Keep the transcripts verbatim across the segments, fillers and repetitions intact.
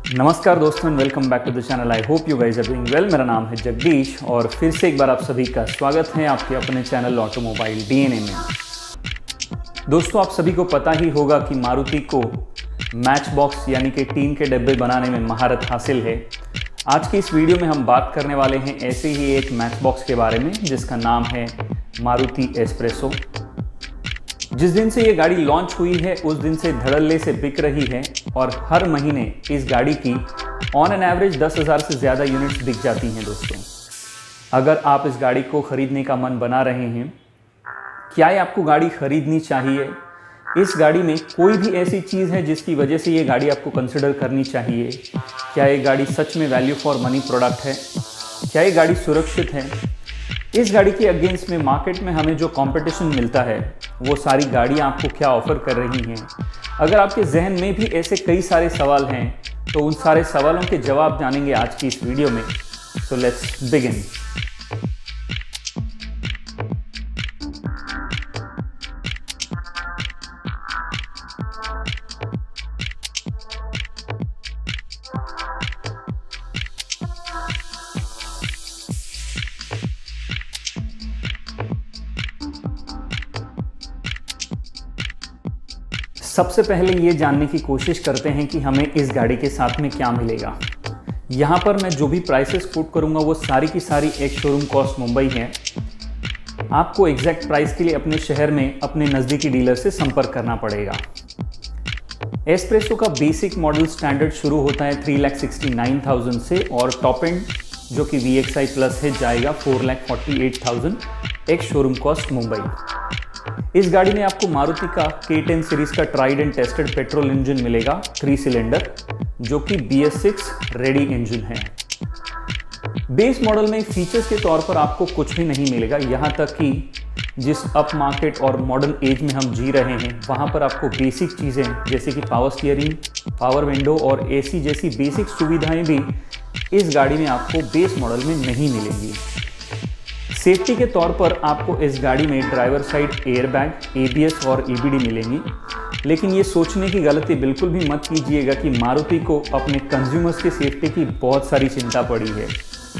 नमस्कार दोस्तों, welcome back to the channel. I hope you guys are doing well. मेरा नाम है जगदीश और फिर से एक बार आप सभी का स्वागत है आपके अपने चैनल ऑटोमोबाइल डीएनए में। दोस्तों, आप सभी को पता ही होगा कि मारुति को मैच बॉक्स यानी कि टीन के डब्बे बनाने में महारत हासिल है। आज की इस वीडियो में हम बात करने वाले हैं ऐसे ही एक मैच बॉक्स के बारे में जिसका नाम है मारुति एस्प्रेसो। जिस दिन से ये गाड़ी लॉन्च हुई है उस दिन से धड़ल्ले से बिक रही है और हर महीने इस गाड़ी की ऑन एन एवरेज दस हज़ार से ज़्यादा यूनिट्स बिक जाती हैं। दोस्तों, अगर आप इस गाड़ी को ख़रीदने का मन बना रहे हैं, क्या ये आपको गाड़ी ख़रीदनी चाहिए? इस गाड़ी में कोई भी ऐसी चीज़ है जिसकी वजह से ये गाड़ी आपको कंसिडर करनी चाहिए? क्या ये गाड़ी सच में वैल्यू फॉर मनी प्रोडक्ट है? क्या ये गाड़ी सुरक्षित है? इस गाड़ी के अगेंस्ट में मार्केट में हमें जो कंपटीशन मिलता है वो सारी गाड़ियाँ आपको क्या ऑफर कर रही हैं? अगर आपके जहन में भी ऐसे कई सारे सवाल हैं तो उन सारे सवालों के जवाब जानेंगे आज की इस वीडियो में। So let's begin. सबसे पहले ये जानने की कोशिश करते हैं कि हमें इस गाड़ी के साथ में क्या मिलेगा। यहाँ पर मैं जो भी प्राइसेस कोट करूँगा वो सारी की सारी एक शोरूम कॉस्ट मुंबई है। आपको एग्जैक्ट प्राइस के लिए अपने शहर में अपने नज़दीकी डीलर से संपर्क करना पड़ेगा। एस्प्रेसो का बेसिक मॉडल स्टैंडर्ड शुरू होता है three lakh sixty nine thousand से और टॉप एंड जो कि वी एक्स आई प्लस है जाएगा four lakh forty eight thousand ex showroom cost Mumbai. इस गाड़ी में आपको मारुति का के टेन सीरीज का tried and tested petrol engine मिलेगा, थ्री सिलेंडर, जो कि B S six ready engine है। बेस मॉडल में फीचर्स के तौर पर आपको कुछ भी नहीं मिलेगा। यहाँ तक कि जिस अप मार्केट और मॉडर्न एज में हम जी रहे हैं वहाँ पर आपको बेसिक चीज़ें जैसे कि पावर स्टीयरिंग, पावर विंडो और एसी जैसी बेसिक सुविधाएं भी इस गाड़ी में आपको बेस मॉडल में नहीं मिलेंगी। सेफ्टी के तौर पर आपको इस गाड़ी में driver side airbag, A B S और ई बी डी मिलेंगी। लेकिन ये सोचने की गलती बिल्कुल भी मत कीजिएगा कि मारुति को अपने कंज्यूमर्स की सेफ्टी की बहुत सारी चिंता पड़ी है।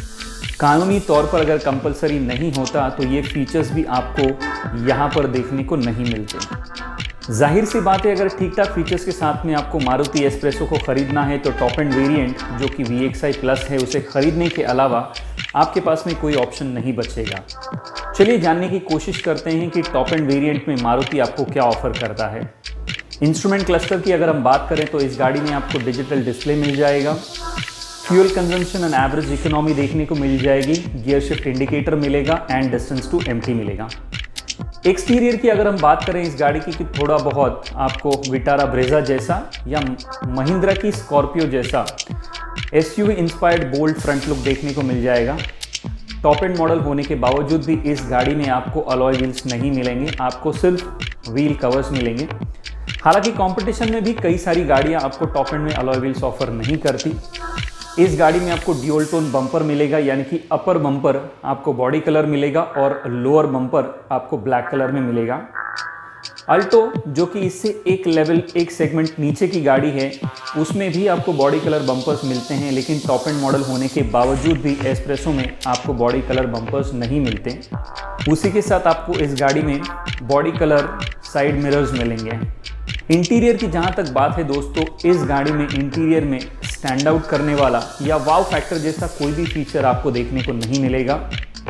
कानूनी तौर पर अगर कंपलसरी नहीं होता तो ये फीचर्स भी आपको यहाँ पर देखने को नहीं मिलते। जाहिर सी बात है, अगर ठीक ठाक फीचर्स के साथ में आपको मारुति एस्प्रेसो को ख़रीदना है तो टॉप एंड वेरिएंट जो कि वी एक्स आई प्लस है उसे ख़रीदने के अलावा आपके पास में कोई ऑप्शन नहीं बचेगा। चलिए जानने की कोशिश करते हैं कि टॉप एंड वेरिएंट में मारुति आपको क्या ऑफर करता है। इंस्ट्रूमेंट क्लस्टर की अगर हम बात करें तो इस गाड़ी में आपको डिजिटल डिस्प्ले मिल जाएगा, fuel consumption and average economy देखने को मिल जाएगी, गियर शिफ्ट इंडिकेटर मिलेगा एंड डिस्टेंस टू एम्प्टी मिलेगा। एक्सटीरियर की अगर हम बात करें इस गाड़ी की कि थोड़ा बहुत आपको विटारा ब्रेजा जैसा या महिंद्रा की स्कॉर्पियो जैसा SUV inspired bold front look देखने को मिल जाएगा। टॉप एंड मॉडल होने के बावजूद भी इस गाड़ी में आपको अलॉय व्हील्स नहीं मिलेंगे, आपको सिर्फ व्हील कवर्स मिलेंगे। हालांकि कंपटीशन में भी कई सारी गाड़ियां आपको टॉप एंड में अलॉय व्हील्स ऑफर नहीं करती। इस गाड़ी में आपको ड्यूल टोन बम्पर मिलेगा, यानी कि अपर बम्पर आपको बॉडी कलर मिलेगा और लोअर बम्पर आपको ब्लैक कलर में मिलेगा। अल्टो जो कि इससे एक लेवल एक सेगमेंट नीचे की गाड़ी है उसमें भी आपको बॉडी कलर बम्पर्स मिलते हैं, लेकिन टॉप एंड मॉडल होने के बावजूद भी एस्प्रेसो में आपको बॉडी कलर बम्पर्स नहीं मिलते। उसी के साथ आपको इस गाड़ी में बॉडी कलर साइड मिरर्स मिलेंगे। इंटीरियर की जहाँ तक बात है दोस्तों, इस गाड़ी में इंटीरियर में स्टैंड आउट करने वाला या वाव फैक्टर जैसा कोई भी फीचर आपको देखने को नहीं मिलेगा।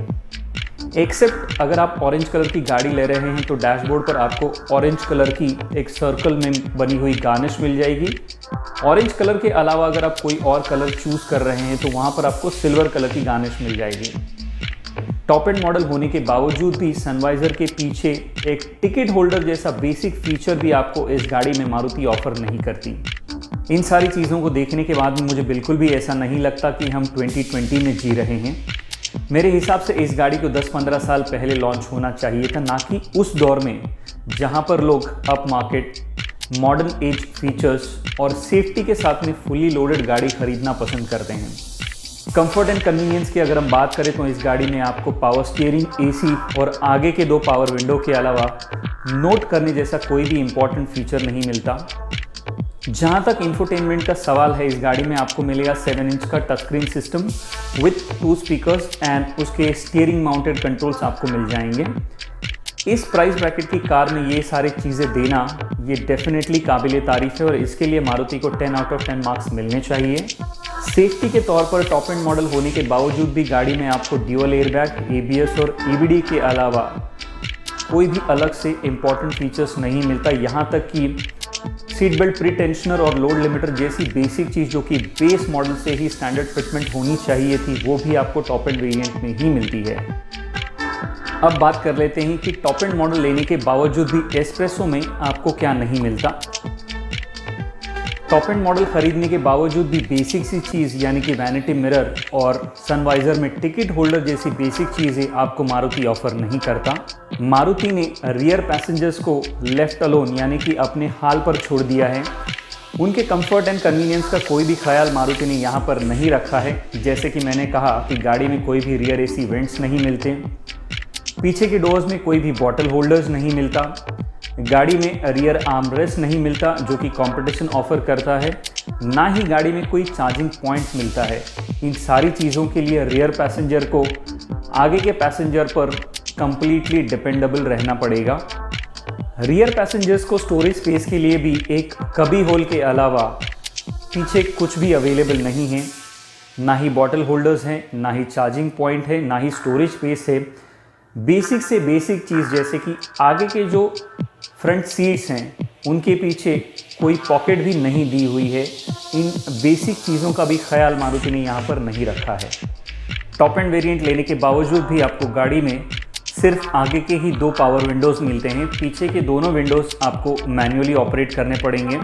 एक्सेप्ट अगर आप ऑरेंज कलर की गाड़ी ले रहे हैं तो डैशबोर्ड पर आपको ऑरेंज कलर की एक सर्कल में बनी हुई गार्निश मिल जाएगी। ऑरेंज कलर के अलावा अगर आप कोई और कलर चूज कर रहे हैं तो वहाँ पर आपको सिल्वर कलर की गार्निश मिल जाएगी। टॉप एंड मॉडल होने के बावजूद भी सनवाइजर के पीछे एक टिकट होल्डर जैसा बेसिक फीचर भी आपको इस गाड़ी में मारुति ऑफर नहीं करती। इन सारी चीज़ों को देखने के बाद मुझे बिल्कुल भी ऐसा नहीं लगता कि हम ट्वेंटी ट्वेंटी में जी रहे हैं। मेरे हिसाब से इस गाड़ी को दस पंद्रह साल पहले लॉन्च होना चाहिए था, ना कि उस दौर में जहां पर लोग up market, modern age features और सेफ्टी के साथ में फुली लोडेड गाड़ी खरीदना पसंद करते हैं। कंफर्ट एंड कन्वीनियंस की अगर हम बात करें तो इस गाड़ी में आपको पावर स्टीयरिंग, एसी और आगे के दो पावर विंडो के अलावा नोट करने जैसा कोई भी इंपॉर्टेंट फीचर नहीं मिलता। जहाँ तक इंफोटेनमेंट का सवाल है, इस गाड़ी में आपको मिलेगा सेवन इंच का touch screen system with two speakers and उसके स्टीयरिंग माउंटेड कंट्रोल्स आपको मिल जाएंगे। इस प्राइस ब्रैकेट की कार में ये सारी चीज़ें देना ये डेफिनेटली काबिल तारीफ है और इसके लिए मारुति को ten out of ten marks मिलने चाहिए। सेफ्टी के तौर पर टॉप एंड मॉडल होने के बावजूद भी गाड़ी में आपको dual airbag, A B S और ई बी डी के अलावा कोई भी अलग से इम्पॉर्टेंट फीचर्स नहीं मिलता। यहाँ तक कि सीट बेल्ट प्री टेंशनर और लोड लिमिटर जैसी बेसिक चीज़ जो कि बेस मॉडल से ही स्टैंडर्ड फिटमेंट होनी चाहिए थी, वो भी आपको टॉप एंड वेरिएंट में ही मिलती है। अब बात कर लेते हैं कि टॉप एंड मॉडल लेने के बावजूद भी एस्प्रेसो में आपको क्या नहीं मिलता। टॉप एंड मॉडल खरीदने के बावजूद भी बेसिक सी चीज़ यानी कि वैनिटी मिरर और सनवाइजर में टिकट होल्डर जैसी बेसिक चीज़ें आपको मारुति ऑफर नहीं करता। मारुति ने रियर पैसेंजर्स को लेफ्ट अलोन यानी कि अपने हाल पर छोड़ दिया है। उनके कंफर्ट एंड कन्वीनियंस का कोई भी ख्याल मारुति ने यहाँ पर नहीं रखा है। जैसे कि मैंने कहा कि गाड़ी में कोई भी रियर एसी वेंट्स नहीं मिलते, पीछे के डोर्स में कोई भी बॉटल होल्डर्स नहीं मिलता, गाड़ी में रियर आर्मरेस्ट नहीं मिलता जो कि कंपटीशन ऑफर करता है, ना ही गाड़ी में कोई चार्जिंग पॉइंट मिलता है। इन सारी चीज़ों के लिए रियर पैसेंजर को आगे के पैसेंजर पर कंप्लीटली डिपेंडेबल रहना पड़ेगा। रियर पैसेंजर्स को स्टोरेज स्पेस के लिए भी एक कबी होल के अलावा पीछे कुछ भी अवेलेबल नहीं है। ना ही बॉटल होल्डर्स हैं, ना ही चार्जिंग पॉइंट है, ना ही स्टोरेज स्पेस है। बेसिक से बेसिक चीज़ जैसे कि आगे के जो फ्रंट सीट्स हैं उनके पीछे कोई पॉकेट भी नहीं दी हुई है। इन बेसिक चीज़ों का भी ख्याल मारुति ने यहाँ पर नहीं रखा है। टॉप एंड वेरिएंट लेने के बावजूद भी आपको गाड़ी में सिर्फ आगे के ही दो पावर विंडोज़ मिलते हैं, पीछे के दोनों विंडोज़ आपको मैन्युअली ऑपरेट करने पड़ेंगे।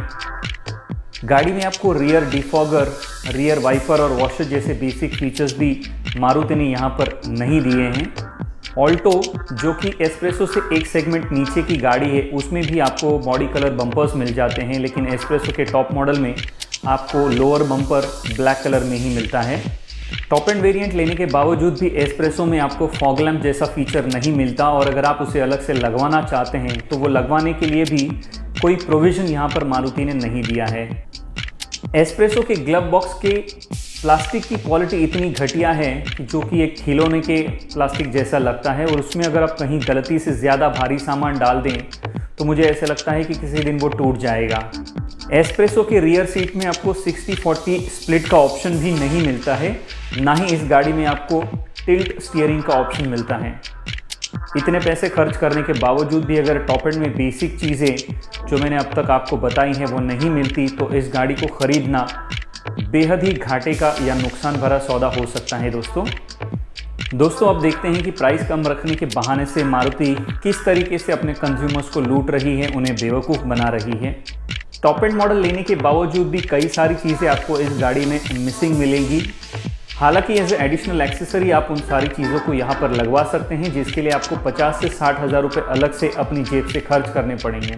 गाड़ी में आपको रियर डिफॉगर, रियर वाइपर और वॉशर जैसे बेसिक फीचर्स भी मारुति ने यहाँ पर नहीं दिए हैं। ऑल्टो जो कि एस्प्रेसो से एक सेगमेंट नीचे की गाड़ी है, उसमें भी आपको बॉडी कलर बम्पर्स मिल जाते हैं, लेकिन एस्प्रेसो के टॉप मॉडल में आपको लोअर बम्पर ब्लैक कलर में ही मिलता है। टॉप एंड वेरिएंट लेने के बावजूद भी एस्प्रेसो में आपको फॉग लैंप जैसा फीचर नहीं मिलता और अगर आप उसे अलग से लगवाना चाहते हैं तो वो लगवाने के लिए भी कोई प्रोविज़न यहाँ पर मारुति ने नहीं दिया है। एस्प्रेसो के ग्लव बॉक्स के प्लास्टिक की क्वालिटी इतनी घटिया है कि जो कि एक खिलौने के प्लास्टिक जैसा लगता है और उसमें अगर आप कहीं गलती से ज़्यादा भारी सामान डाल दें तो मुझे ऐसा लगता है कि किसी दिन वो टूट जाएगा। एस्प्रेसो के रियर सीट में आपको सिक्सटी फोर्टी स्प्लिट का ऑप्शन भी नहीं मिलता है, ना ही इस गाड़ी में आपको टिल्ट स्टीयरिंग का ऑप्शन मिलता है। इतने पैसे खर्च करने के बावजूद भी अगर टॉप एंड में बेसिक चीज़ें जो मैंने अब तक आपको बताई हैं वो नहीं मिलती तो इस गाड़ी को ख़रीदना बेहद ही घाटे का या नुकसान भरा सौदा हो सकता है। दोस्तों दोस्तों अब देखते हैं कि प्राइस कम रखने के बहाने से मारुति किस तरीके से अपने कंज्यूमर्स को लूट रही है, उन्हें बेवकूफ़ बना रही है। टॉप एंड मॉडल लेने के बावजूद भी कई सारी चीज़ें आपको इस गाड़ी में मिसिंग मिलेंगी। हालांकि एज ए एडिशनल एक्सेसरी आप उन सारी चीज़ों को यहाँ पर लगवा सकते हैं, जिसके लिए आपको पचास से साठ हज़ार रुपये अलग से अपनी जेब से खर्च करने पड़ेंगे।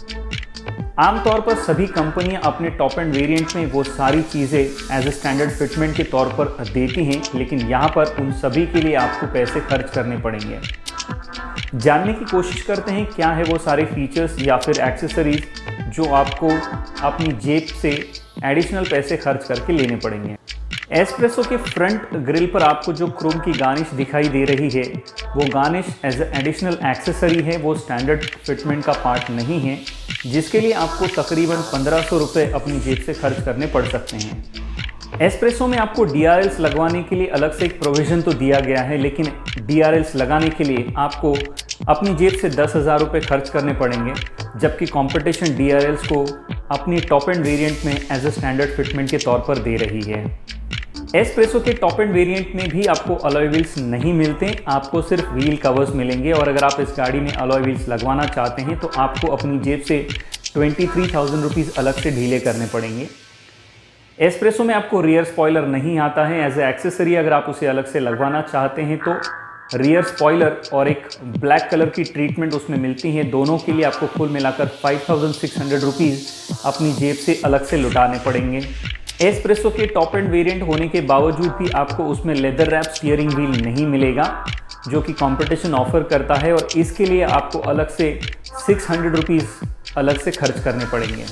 आमतौर पर सभी कंपनियां अपने टॉप एंड वेरिएंट में वो सारी चीज़ें एज ए स्टैंडर्ड फिटमेंट के तौर पर देती हैं, लेकिन यहाँ पर उन सभी के लिए आपको पैसे खर्च करने पड़ेंगे। जानने की कोशिश करते हैं क्या है वो सारे फीचर्स या फिर एक्सेसरीज जो आपको अपनी जेब से एडिशनल पैसे खर्च करके लेने पड़ेंगे। एस्प्रेसो के फ्रंट ग्रिल पर आपको जो क्रोम की गार्निश दिखाई दे रही है वो गार्निश एज एडिशनल एक्सेसरी है, वो स्टैंडर्ड फिटमेंट का पार्ट नहीं है, जिसके लिए आपको तकरीबन पंद्रह सौ रुपये अपनी जेब से खर्च करने पड़ सकते हैं। एस्प्रेसो में आपको डी आर एल्स लगवाने के लिए अलग से एक प्रोविज़न तो दिया गया है, लेकिन डी आर एल्स लगाने के लिए आपको अपनी जेब से दस हज़ार रुपये खर्च करने पड़ेंगे, जबकि कंपटीशन डी आर एल्स को अपनी टॉप एंड वेरिएंट में एज ए स्टैंडर्ड फिटमेंट के तौर पर दे रही है। एस्प्रेसो के टॉप एंड वेरिएंट में भी आपको अलॉय व्हील्स नहीं मिलते, आपको सिर्फ व्हील कवर्स मिलेंगे और अगर आप इस गाड़ी में अलॉय व्हील्स लगवाना चाहते हैं तो आपको अपनी जेब से ट्वेंटी थ्री थाउजेंड रुपीज़ अलग से ढीले करने पड़ेंगे। एस्प्रेसो में आपको रियर स्पॉइलर नहीं आता है, एज ए एक्सेसरी अगर आप उसे अलग से लगवाना चाहते हैं तो रियर स्पॉइलर और एक ब्लैक कलर की ट्रीटमेंट उसमें मिलती है। दोनों के लिए आपको कुल मिलाकर five thousand six hundred rupees अपनी जेब से अलग से लुटाने पड़ेंगे। एस्प्रेसो के टॉप एंड वेरिएंट होने के बावजूद भी आपको उसमें लेदर रैप स्टीयरिंग व्हील नहीं मिलेगा, जो कि कंपटीशन ऑफर करता है और इसके लिए आपको अलग से सिक्स हंड्रेड रुपीज़ अलग से खर्च करने पड़ेंगे।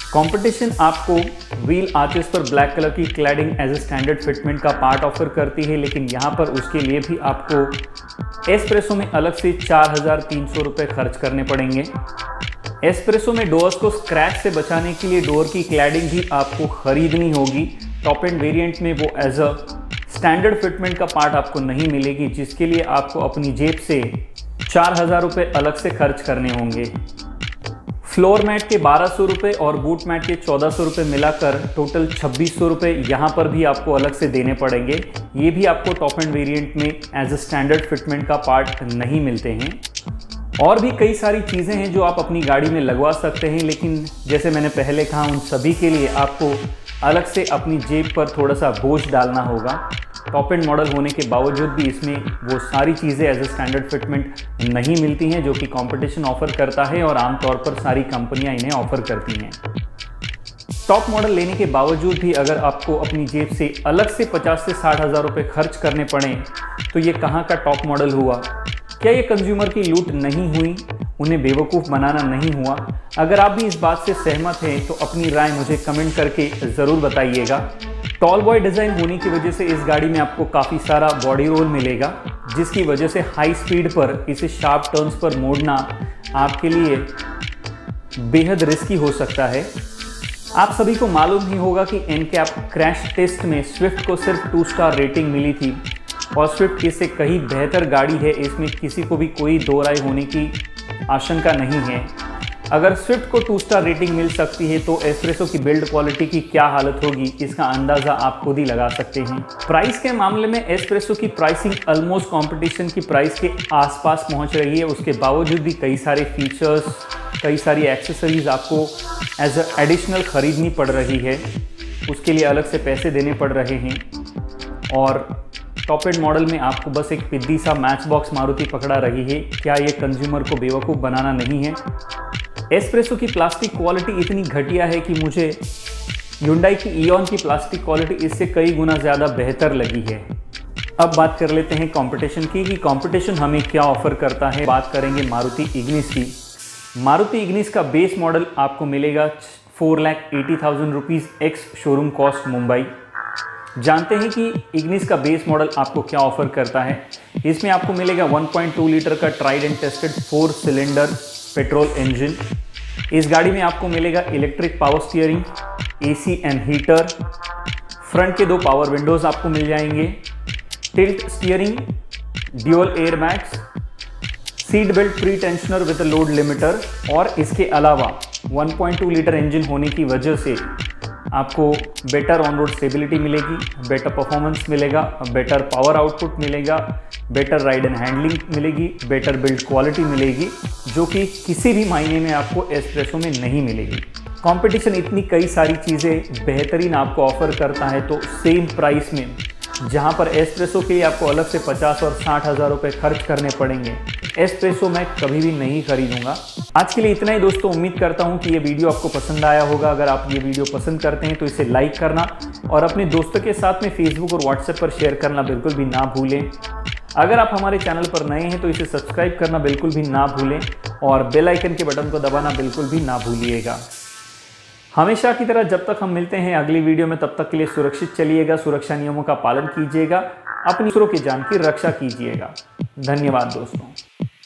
कंपटीशन आपको व्हील आर्चेस पर ब्लैक कलर की cladding as a standard fitment का पार्ट ऑफर करती है, लेकिन यहाँ पर उसके लिए भी आपको एस्प्रेसो में अलग से चार हज़ार तीन सौ रुपये खर्च करने पड़ेंगे। एस्प्रेसो में डोर्स को स्क्रैच से बचाने के लिए डोर की क्लैडिंग भी आपको खरीदनी होगी। टॉप एंड वेरिएंट में वो एज अ स्टैंडर्ड फिटमेंट का पार्ट आपको नहीं मिलेगी, जिसके लिए आपको अपनी जेब से चार हज़ार रुपये अलग से खर्च करने होंगे। फ्लोर मैट के बारह सौ रुपये और बूट मैट के चौदह सौ रुपये मिलाकर टोटल छब्बीस सौ रुपये यहाँ पर भी आपको अलग से देने पड़ेंगे। ये भी आपको टॉप एंड वेरिएंट में एज अ स्टैंडर्ड फिटमेंट का पार्ट नहीं मिलते हैं। और भी कई सारी चीज़ें हैं जो आप अपनी गाड़ी में लगवा सकते हैं, लेकिन जैसे मैंने पहले कहा उन सभी के लिए आपको अलग से अपनी जेब पर थोड़ा सा बोझ डालना होगा। टॉप एंड मॉडल होने के बावजूद भी इसमें वो सारी चीज़ें एज ए स्टैंडर्ड फिटमेंट नहीं मिलती हैं जो कि कंपटीशन ऑफर करता है और आमतौर पर सारी कंपनियां इन्हें ऑफर करती हैं। टॉप मॉडल लेने के बावजूद भी अगर आपको अपनी जेब से अलग से पचास से साठ हज़ार रुपये खर्च करने पड़े तो ये कहाँ का टॉप मॉडल हुआ? क्या ये कंज्यूमर की लूट नहीं हुई? उन्हें बेवकूफ़ बनाना नहीं हुआ? अगर आप भी इस बात से सहमत हैं तो अपनी राय मुझे कमेंट करके ज़रूर बताइएगा। टॉल बॉय डिज़ाइन होने की वजह से इस गाड़ी में आपको काफ़ी सारा बॉडी रोल मिलेगा, जिसकी वजह से हाई स्पीड पर इसे शार्प टर्न्स पर मोड़ना आपके लिए बेहद रिस्की हो सकता है। आप सभी को मालूम ही होगा कि एनकैप क्रैश टेस्ट में स्विफ्ट को सिर्फ टू स्टार रेटिंग मिली थी और स्विफ्ट इससे कहीं बेहतर गाड़ी है, इसमें किसी को भी कोई दो राय होने की आशंका नहीं है। अगर स्विफ्ट को टू स्टार रेटिंग मिल सकती है तो एस्प्रेसो की बिल्ड क्वालिटी की क्या हालत होगी, इसका अंदाज़ा आप खुद ही लगा सकते हैं। प्राइस के मामले में एस्प्रेसो की प्राइसिंग ऑलमोस्ट कंपटीशन की प्राइस के आसपास पहुंच रही है। उसके बावजूद भी कई सारे फीचर्स, कई सारी एक्सेसरीज आपको एज अ एडिशनल ख़रीदनी पड़ रही है, उसके लिए अलग से पैसे देने पड़ रहे हैं। और टॉप एंड मॉडल में आपको बस एक पिद्दी सा मैच बॉक्स मारुति पकड़ा रही है। क्या ये कंज्यूमर को बेवकूफ़ बनाना नहीं है? एस्प्रेसो की प्लास्टिक क्वालिटी इतनी घटिया है कि मुझे ह्युंडई की इयॉन की प्लास्टिक क्वालिटी इससे कई गुना ज़्यादा बेहतर लगी है। अब बात कर लेते हैं कंपटीशन की कि कंपटीशन हमें क्या ऑफर करता है। बात करेंगे मारुति इग्निस की। मारुति इग्निस का बेस मॉडल आपको मिलेगा four lakh eighty thousand rupees ex showroom cost Mumbai. जानते हैं कि इग्निस का बेस मॉडल आपको क्या ऑफर करता है। इसमें आपको मिलेगा वन पॉइंट टू लीटर का tried and tested four cylinder petrol engine. इस गाड़ी में आपको मिलेगा electric power steering, AC and heater, front के दो पावर विंडोज आपको मिल जाएंगे, tilt steering, dual air bags, seat belt pretensioner with load limiter. और इसके अलावा one point two litre engine होने की वजह से आपको बेटर ऑन रोड स्टेबिलिटी मिलेगी, बेटर परफॉर्मेंस मिलेगा, बेटर पावर आउटपुट मिलेगा, बेटर राइड एंड हैंडलिंग मिलेगी, बेटर बिल्ड क्वालिटी मिलेगी, जो कि किसी भी मायने में आपको एस्प्रेसो में नहीं मिलेगी। कंपटीशन इतनी कई सारी चीज़ें बेहतरीन आपको ऑफर करता है, तो सेम प्राइस में जहां पर एस्प्रेसो के लिए आपको अलग से पचास और साठ हज़ार रुपये खर्च करने पड़ेंगे, एस्प्रेसो मैं कभी भी नहीं खरीदूंगा। आज के लिए इतना ही दोस्तों। उम्मीद करता हूं कि ये वीडियो आपको पसंद आया होगा। अगर आप ये वीडियो पसंद करते हैं तो इसे लाइक करना और अपने दोस्तों के साथ में फेसबुक और व्हाट्सएप पर शेयर करना बिल्कुल भी ना भूलें। अगर आप हमारे चैनल पर नए हैं तो इसे सब्सक्राइब करना बिल्कुल भी ना भूलें और बेल आइकन के बटन को दबाना बिल्कुल भी ना भूलिएगा। हमेशा की तरह जब तक हम मिलते हैं अगली वीडियो में, तब तक के लिए सुरक्षित चलिएगा, सुरक्षा नियमों का पालन कीजिएगा, अपनी दूसरों की जान की रक्षा कीजिएगा। धन्यवाद दोस्तों।